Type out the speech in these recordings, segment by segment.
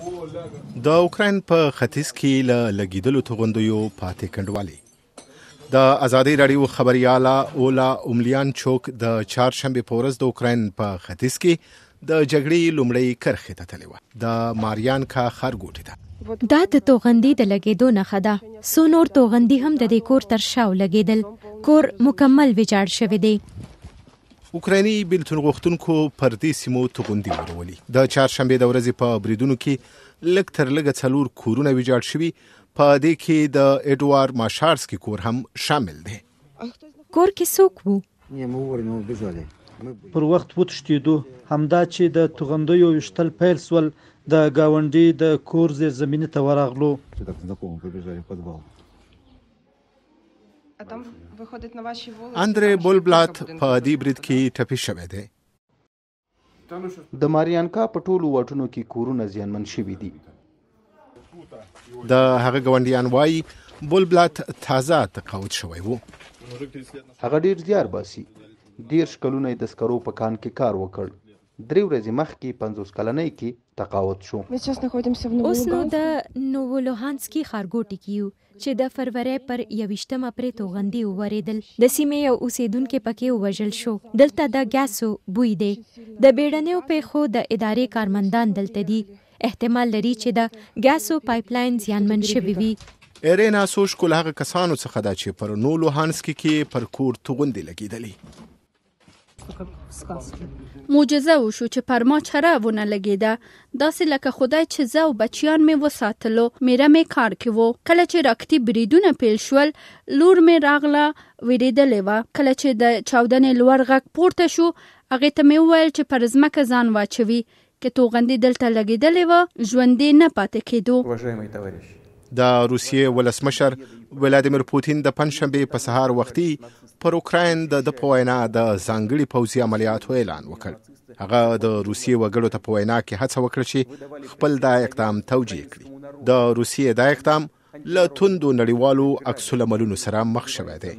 د اوکراین په ختیځ کې له لګیدلو توغندیو پاتې کنډوالي د ازادي راډیو خبرياله اولا اوملیان چوک د چهارشنبه په ورځ د اوکراین په ختیځ کې د جګړې لومړی کرښې ته تللی وه د ماریانکا ښارګوټي ته دا د توغندي د لګیدو نښه ده. څو نور توغندي هم د دې کور تر شا ولګېدل. کور مکمل ویجاړ شوی دی. اوکرایني بیلتون غوښتونکو پر دې سیمو توغندي ورولي. د چهارشنبه د ورځې په بریدونو کې لږ تر لږه 4 کورونه ویجاړ شوي. په دې کې د اډوار ماشارسکي کور هم شامل دی. کور کې څوک وو؟ پر وخت وتښتېدو. همدا چې د توغندیو ویشتل پیل سول د ګاونډي د کور زیر زمینې ته ورغلو. اندرې بولبلات په دې برید کې ټپي شوی دی. د ماریانکا په ټولو واټونو کې کورونه زیانمن شوي دي. د هغه ګاونډیان وایي بولبلات تازه تقاعد شوی وو. هغه ډیر زیار باسي. 10 کلونه یې د سکرو په کان کې کار وکړ. 3 ورځې مخکې 50 کلنۍ کې تقاعد شو. اوس نو د نوولوهانسکي ښارګوټي کې یو چې د فروری پر 21 پرې توغندي وورېدل. د سیمې یو اوسیدونکي پکې ووژل شو. دلته د ګاسو بوی دی. د بیړنیو پیښو د ادارې کارمندان دلته دي. احتمال لري چې د ګاسو پایپلاین زیانمن شوی وي. ایرینا سوشکول هغه کسانو څخه ده چې پر نوولوهانسکي کې پر کور توغندي لګېدلې. معجزه وشو چې پر ما چره ونه لګیده. داسې لکه خدای چې زه او بچیان مې وساتلو. میره مې کار کې وو. کله چې راکټي بریدونه پیل شول لور مې راغله ویریدلې وه. کله چې د چاودنې لوړ غږ پورته شو هغې ته مې وویل چې پر ځمکه ځان واچوي. که توغندي دلته لګېدلې وه ژوندی نه پاتې کېدو. د روسیې ولسمشر ولادیمیر پوتین د پنځشنبه په سهار وختي پر اوکراین د په وینا د ځانګړي پوځي عملیاتو اعلان وکړ. هغه د روسیې وګړو ته په وینا کې هڅه وکړه چې خپل دا اقدام توجیه کړي. د روسیې دا اقدام له توندو نړیوالو عکس العملونو سره مخ شوی دی.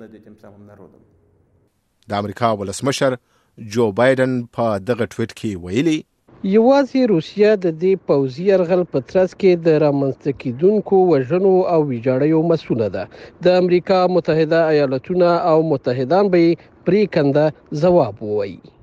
د امریکا ولسمشر جو بایدن په دغه ټویټ کې ویلي یوازې روسیه د دې پوځي یرغل په ترڅ کې د رامنځته کېدونکو وژنو او ویجاړیو مسؤله ده. د امریکا متحده ایالتونه او متحدان به پرې کنده ځواب ووایي.